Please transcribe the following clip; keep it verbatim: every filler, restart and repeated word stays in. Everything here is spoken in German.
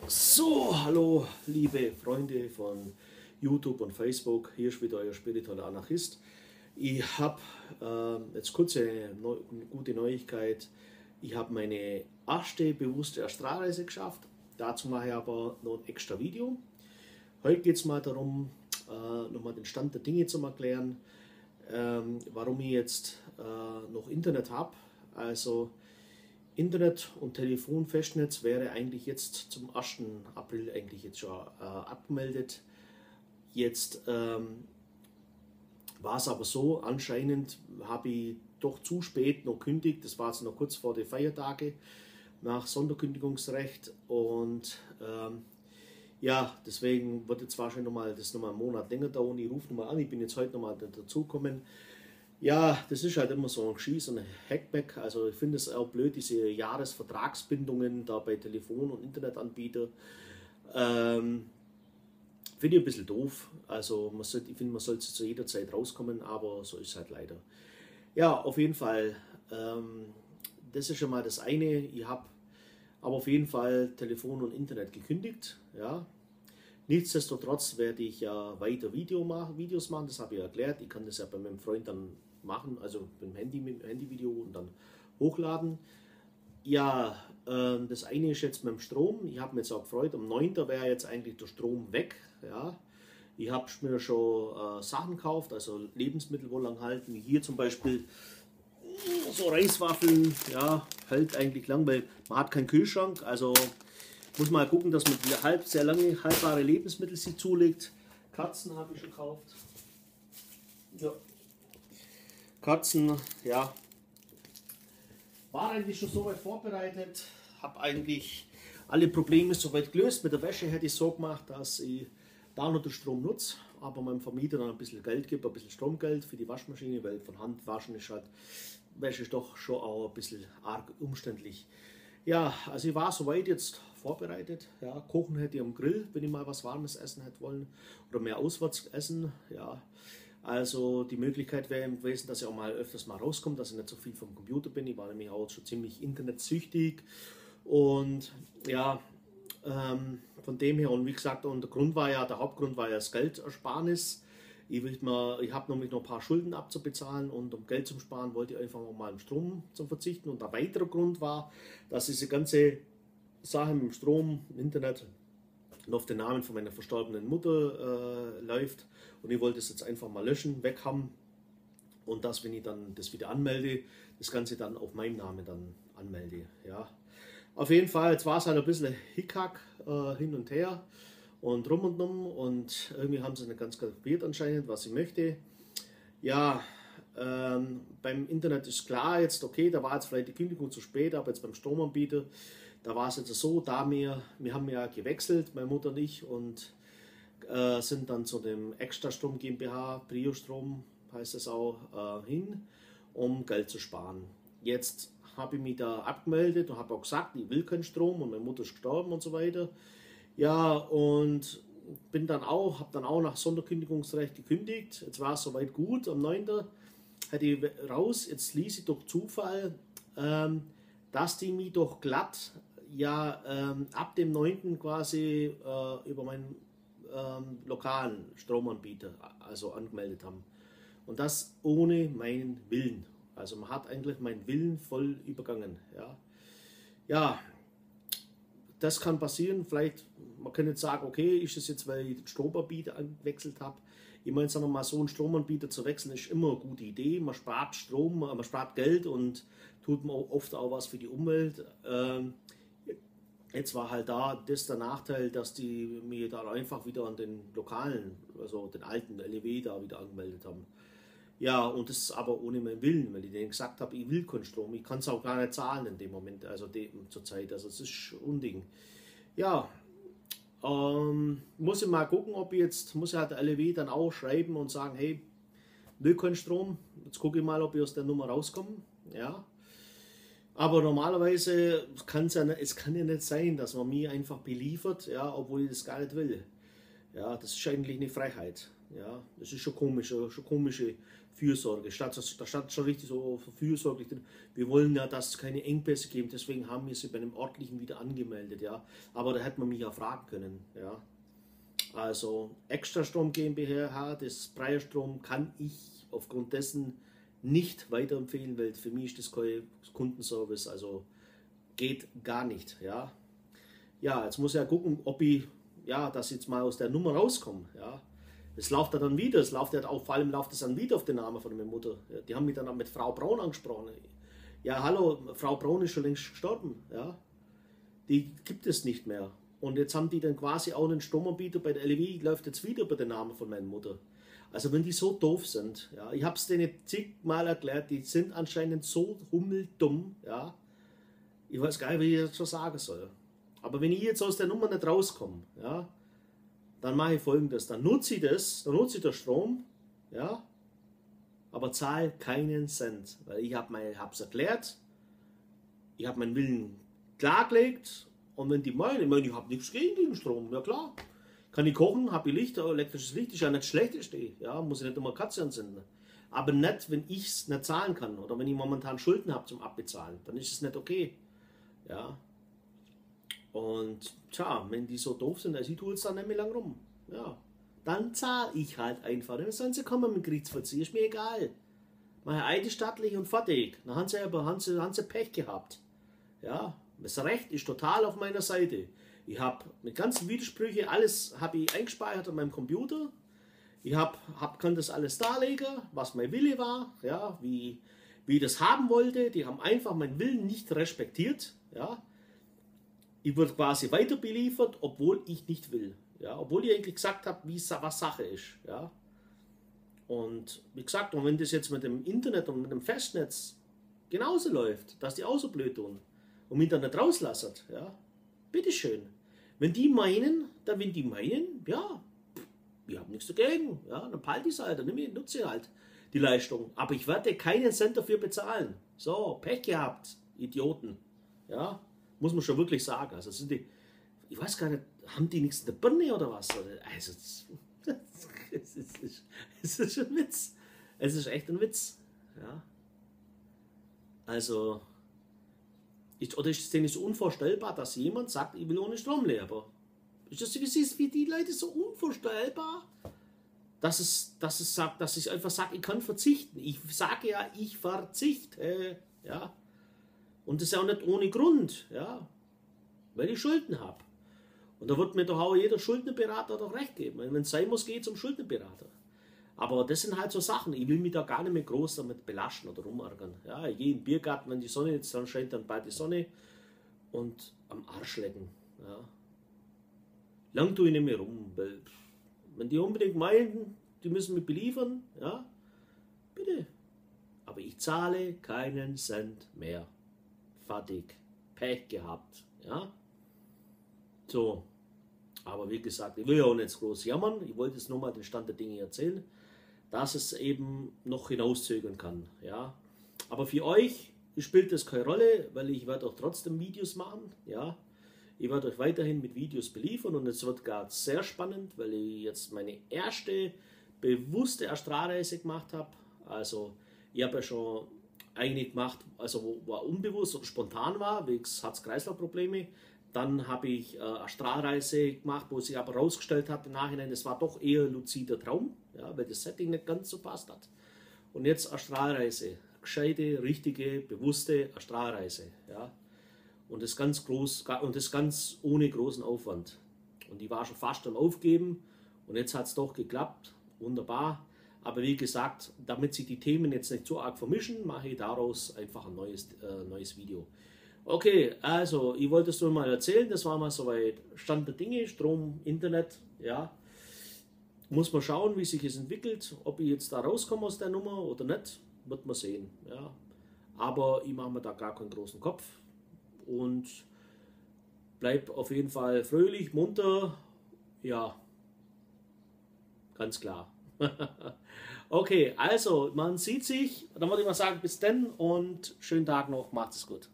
So, hallo liebe Freunde von YouTube und Facebook, hier ist wieder euer spiritueller Anarchist. Ich habe äh, jetzt kurze neu, gute Neuigkeit. Ich habe meine erste bewusste Astralreise geschafft. Dazu mache ich aber noch ein extra Video. Heute geht es mal darum, äh, nochmal den Stand der Dinge zu erklären, ähm, warum ich jetzt äh, noch Internet habe. Also Internet und Telefon, Festnetz wäre eigentlich jetzt zum ersten April eigentlich jetzt schon äh, abgemeldet. Jetzt ähm, war es aber so, anscheinend habe ich doch zu spät noch kündigt, das war jetzt noch kurz vor den Feiertagen nach Sonderkündigungsrecht und ähm, ja, deswegen wird jetzt wahrscheinlich noch mal, das noch mal einen Monat länger dauern. Ich rufe nochmal an, ich bin jetzt heute nochmal dazugekommen. Ja, das ist halt immer so ein Schieß und ein Hackback. Also ich finde es auch blöd, diese Jahresvertragsbindungen da bei Telefon- und Internetanbieter. Ähm, finde ich ein bisschen doof. Also man sollte, ich finde, man sollte zu jeder Zeit rauskommen, aber so ist es halt leider. Ja, auf jeden Fall, ähm, das ist schon mal das eine. Ich habe aber auf jeden Fall Telefon und Internet gekündigt. Ja. Nichtsdestotrotz werde ich ja weiter Video machen, Videos machen, das habe ich erklärt. Ich kann das ja bei meinem Freund dann machen, also mit dem Handy, mit dem Handyvideo und dann hochladen. Ja, äh, das eine ist jetzt mit dem Strom. Ich habe mich jetzt auch gefreut, am neunten wäre jetzt eigentlich der Strom weg. Ja. Ich habe mir schon äh, Sachen gekauft, also Lebensmittel wohl lang halten, wie hier zum Beispiel so Reiswaffeln, ja, hält eigentlich lang, weil man hat keinen Kühlschrank, also muss mal gucken, dass man die halb, sehr lange haltbare Lebensmittel sich zulegt. Katzen habe ich schon gekauft. Ja. Katzen, ja. War eigentlich schon soweit vorbereitet. Habe eigentlich alle Probleme soweit gelöst. Mit der Wäsche hätte ich so gemacht, dass ich da noch den Strom nutze, aber meinem Vermieter dann ein bisschen Geld gebe, ein bisschen Stromgeld für die Waschmaschine, weil von Hand waschen ist halt, Wäsche ist doch schon auch ein bisschen arg umständlich. Ja, also ich war soweit jetzt vorbereitet. Ja, kochen hätte ich am Grill, wenn ich mal was Warmes essen hätte wollen. Oder mehr auswärts essen. Ja, also die Möglichkeit wäre gewesen, dass ich auch mal öfters mal rauskomme, dass ich nicht so viel vom Computer bin. Ich war nämlich auch schon ziemlich internetsüchtig. Und ja, ähm, von dem her, und wie gesagt, und der Grund war ja, der Hauptgrund war ja das Geldersparnis. Ich, ich habe nämlich noch ein paar Schulden abzubezahlen und um Geld zu sparen, wollte ich einfach mal im Strom zu verzichten. Und der weitere Grund war, dass diese ganze Sache mit dem Strom, im Internet und auf den Namen von meiner verstorbenen Mutter äh, läuft. Und ich wollte es jetzt einfach mal löschen, weg haben. Und dass, wenn ich dann das wieder anmelde, das Ganze dann auf meinen Namen dann anmelde. Ja. Auf jeden Fall, jetzt war es halt ein bisschen Hickhack äh, hin und her und rum und um und irgendwie haben sie nicht ganz kapiert anscheinend, was ich möchte. Ja, ähm, beim Internet ist klar jetzt, okay, da war jetzt vielleicht die Kündigung zu spät, aber jetzt beim Stromanbieter, da war es jetzt so, da wir, wir haben ja gewechselt, meine Mutter und ich, und äh, sind dann zu dem Extra-Strom GmbH, Priostrom heißt es auch, äh, hin, um Geld zu sparen. Jetzt habe ich mich da abgemeldet und habe auch gesagt, ich will keinen Strom und meine Mutter ist gestorben und so weiter. Ja, und bin dann auch, habe dann auch nach Sonderkündigungsrecht gekündigt. Jetzt war es soweit gut, am neunten hätte ich raus. Jetzt ließ ich durch Zufall, ähm, dass die mich doch glatt ja ähm, ab dem neunten quasi äh, über meinen ähm, lokalen Stromanbieter also angemeldet haben. Und das ohne meinen Willen. Also man hat eigentlich meinen Willen voll übergangen. Ja, ja, das kann passieren. Vielleicht, man kann jetzt sagen, okay, ist das jetzt, weil ich den Stromanbieter gewechselt habe. Ich meine, sagen wir mal, so einen Stromanbieter zu wechseln, ist immer eine gute Idee. Man spart Strom, man spart Geld und tut man oft auch was für die Umwelt. Ähm, jetzt war halt da das der Nachteil, dass die mir da einfach wieder an den lokalen, also den alten L E W da wieder angemeldet haben. Ja, und das ist aber ohne meinen Willen, weil ich denen gesagt habe, ich will keinen Strom. Ich kann es auch gar nicht zahlen in dem Moment, also zur Zeit. Also es ist Unding. Ja, ähm, muss ich mal gucken, ob ich jetzt, muss ich halt der L E W dann auch schreiben und sagen, hey, will keinen Strom. Jetzt gucke ich mal, ob ich aus der Nummer rauskomme. Ja. Aber normalerweise kann es ja, es kann ja nicht sein, dass man mir einfach beliefert, ja, obwohl ich das gar nicht will. Ja, das ist eigentlich eine Frechheit. Ja, das ist schon komisch, schon komische Fürsorge. Statt, da stand schon richtig so fürsorglich drin. Wir wollen ja, dass es keine Engpässe geben, deswegen haben wir sie bei einem örtlichen wieder angemeldet. Ja, aber da hätte man mich ja fragen können. Ja, also Extrastrom GmbH, das Breierstrom kann ich aufgrund dessen nicht weiterempfehlen, weil für mich ist das kein Kundenservice, also geht gar nicht. Ja, ja, jetzt muss ich ja gucken, ob ich, ja, dass ich jetzt mal aus der Nummer rauskomme. Ja. Es läuft ja dann wieder, es läuft ja auch, vor allem läuft es dann wieder auf den Namen von meiner Mutter. Ja, die haben mich dann auch mit Frau Braun angesprochen. Ja, hallo, Frau Braun ist schon längst gestorben. Ja. Die gibt es nicht mehr. Und jetzt haben die dann quasi auch einen Stromanbieter bei der L E W, läuft jetzt wieder über den Namen von meiner Mutter. Also wenn die so doof sind, ja, ich habe es denen zigmal erklärt, die sind anscheinend so hummeldumm, ja. Ich weiß gar nicht, wie ich das schon sagen soll. Aber wenn ich jetzt aus der Nummer nicht rauskomme, ja, dann mache ich Folgendes, dann nutze ich das, dann nutze ich den Strom, ja, aber zahle keinen Cent, weil ich habe es erklärt, ich habe meinen Willen klargelegt und wenn die meinen, ich meine, ich habe nichts gegen den Strom, ja klar, kann ich kochen, habe ich Licht, elektrisches Licht, ist ja nicht schlecht, ja, muss ich nicht immer Katze anzünden, aber nicht, wenn ich es nicht zahlen kann oder wenn ich momentan Schulden habe zum Abbezahlen, dann ist es nicht okay, ja. Und tja, wenn die so doof sind, also ich tue es dann nicht mehr lang rum. Ja, dann zahle ich halt einfach. Dann sollen sie kommen mit Kriegsverzieh, ist mir egal. Meine alte stattlich und fertig. Dann haben sie aber haben sie, haben sie Pech gehabt. Ja, das Recht ist total auf meiner Seite. Ich habe mit ganzen Widersprüchen, alles habe ich eingespeichert an meinem Computer. Ich hab, hab, kann das alles darlegen, was mein Wille war, ja, wie, wie ich das haben wollte. Die haben einfach meinen Willen nicht respektiert. Ja. Ich wurde quasi weiter beliefert, obwohl ich nicht will. Ja, obwohl ich eigentlich gesagt habe, wie, was Sache ist. Ja. Und wie gesagt, und wenn das jetzt mit dem Internet und mit dem Festnetz genauso läuft, dass die auch so blöd tun und mich dann nicht rauslassen, ja, bitteschön. Wenn die meinen, dann wenn die meinen, ja, ich habe nichts dagegen, ja, dann behalte ich es halt, dann nehme ich, nutze ich halt die Leistung. Aber ich werde keinen Cent dafür bezahlen. So, Pech gehabt, Idioten. Ja. Muss man schon wirklich sagen. Also sind die, ich weiß gar nicht, haben die nichts in der Birne oder was? Also, es ist, es ist schon ein Witz. Es ist echt ein Witz. Ja. Also, ich, oder ist es denn nicht so unvorstellbar, dass jemand sagt, ich will ohne Strom leben? Ist das für die Leute so unvorstellbar, dass es, dass es sagt, dass ich einfach sage, ich kann verzichten. Ich sage ja, ich verzichte. Ja. Und das ist ja auch nicht ohne Grund, ja, weil ich Schulden habe. Und da wird mir doch auch jeder Schuldnerberater doch recht geben. Wenn es sein muss, geht zum Schuldnerberater. Aber das sind halt so Sachen, ich will mich da gar nicht mehr groß damit belasten oder rumärgern. Ja, ich gehe in den Biergarten, wenn die Sonne jetzt dann scheint, dann bald die Sonne und am Arsch lecken. Ja. Lang tue ich nicht mehr rum, weil wenn die unbedingt meinen, die müssen mich beliefern, ja, bitte. Aber ich zahle keinen Cent mehr. Fertig. Pech gehabt. Ja. So. Aber wie gesagt, ich will ja auch nicht groß jammern. Ich wollte jetzt nur mal den Stand der Dinge erzählen, dass es eben noch hinauszögern kann. Ja. Aber für euch spielt das keine Rolle, weil ich werde auch trotzdem Videos machen. Ja. Ich werde euch weiterhin mit Videos beliefern und es wird gerade sehr spannend, weil ich jetzt meine erste bewusste Astralreise gemacht habe. Also ich habe ja schon eine gemacht, also wo, wo unbewusst oder spontan war, wegen Herz-Kreislauf-Probleme. Dann habe ich äh, eine Astralreise gemacht, wo sich aber herausgestellt hat im Nachhinein, es war doch eher luzider Traum, ja, weil das Setting nicht ganz so passt hat. Und jetzt Astralreise, gescheite, richtige, bewusste Astralreise. Ja. Und das ganz groß und das ganz ohne großen Aufwand. Und die war schon fast am Aufgeben und jetzt hat es doch geklappt. Wunderbar. Aber wie gesagt, damit sich die Themen jetzt nicht so arg vermischen, mache ich daraus einfach ein neues, äh, neues Video. Okay, also ich wollte es nur mal erzählen, das war mal soweit Stand der Dinge, Strom, Internet, ja. Muss man schauen, wie sich es entwickelt, ob ich jetzt da rauskomme aus der Nummer oder nicht, wird man sehen, ja. Aber ich mache mir da gar keinen großen Kopf und bleib auf jeden Fall fröhlich, munter, ja, ganz klar. Okay, also man sieht sich, dann würde ich mal sagen, bis dann und schönen Tag noch, macht es gut.